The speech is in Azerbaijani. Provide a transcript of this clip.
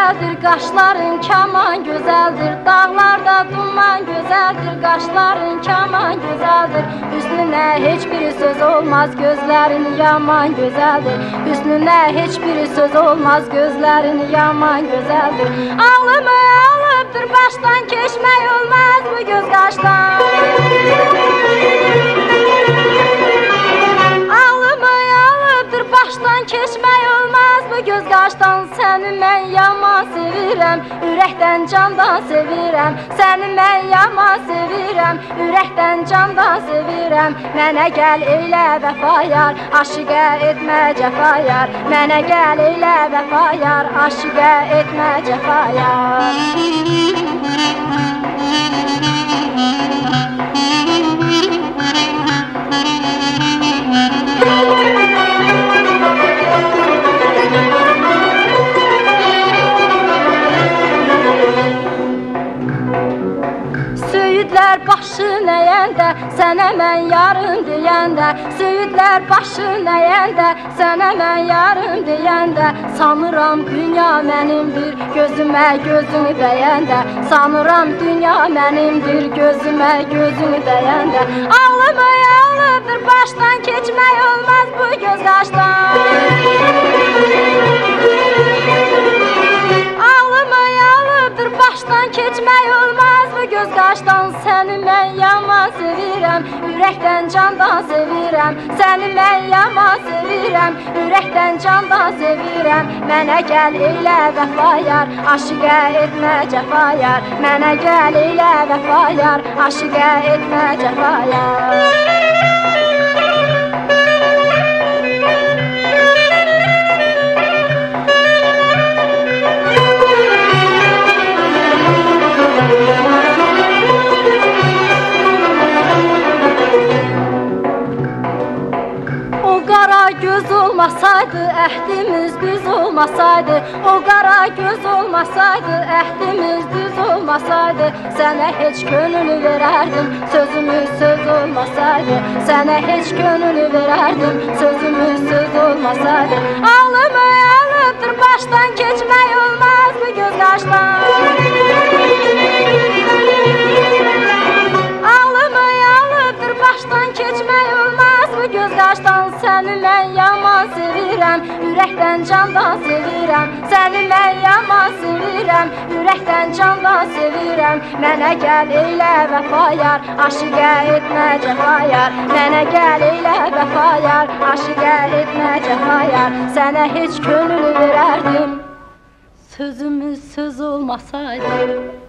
gözəldir, qaşların kaman gözəldir. Dağlarda duman gözəldir, qaşların kaman gözəldir. Hüsnünə heç bir söz olmaz, gözlərin yaman gözəldir. Hüsnünə heç bir söz olmaz, gözlərin yaman gözəldir. Ağlımı alıbdır, başdan keçmək olmaz bu göz qaşdan. Ağlımı alıbdır, başdan keçmək olmaz bu göz qaşdan. Səni mən yaman sevirəm, ürəkdən candan sevirəm. Səni mən yaman sevirəm, ürəkdən candan sevirəm. Mənə gəl eylə vəfayar, aşiqə etmə cəfayar. Mənə gəl eylə vəfayar, aşiqə etmə cəfayar. Söyüdlər başın əyəndə, sənə mən yarın deyəndə. Söyüdlər başın əyəndə, sənə mən yarın deyəndə. Sanıram dünya mənimdir, gözümə gözünü dəyəndə. Sanıram dünya mənimdir, gözümə gözünü dəyəndə. Ağlımı alıbdır, başdan keçmək olmaz bu göz qaşdan. Ağlımı alıbdır, başdan keçmək olmaz bu göz qaşdan. Səni mən yaman sevirəm, ürəkdən candan sevirəm. Səni mən yaman sevirəm, ürəkdən candan sevirəm. Mənə gəl eylə vəfayar, aşiqə etmə cəfayar. Mənə gəl eylə vəfayar, aşiqə etmə cəfayar. Göz olmasaydı, əhdimiz düz olmasaydı. O qara göz olmasaydı, əhdimiz düz olmasaydı. Sənə heç gönül verərdim, sözümüz söz olmasaydı. Sənə heç gönül verərdim, sözümüz söz olmasaydı. Ağlımı alıbdır, başdan keçmək olmaz bu göz qaşdan. Ağlımı alıbdır, başdan keçmək olmaz bu göz qaşdan. Səni mən yaman sevirəm, ürəkdən candan sevirəm. Səni mən yaman sevirəm, ürəkdən candan sevirəm. Mənə gəl eylə vəfayar, aşiqə etmə cəfayar. Mənə gəl eylə vəfayar, aşiqə etmə cəfayar. Sənə heç könül verərdim, sözümüz söz olmasaydı.